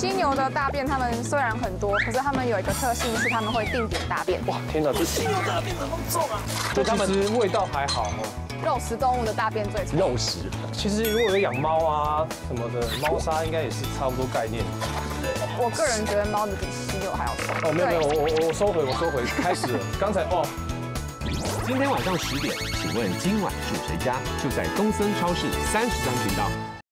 犀牛的大便，它们虽然很多，可是它们有一个特性是它们会定点大便。 哇，天哪，这犀牛大便怎么重啊？所以它们味道还好哦。 肉食动物的大便最臭。 肉食，其实如果有养猫啊什么的，猫砂应该也是差不多概念。 我个人觉得猫的比犀牛还要臭。 哦，没有，我收回，开始了。刚才哦。 今天晚上10点，请问今晚住谁家？就在东森超市33频道。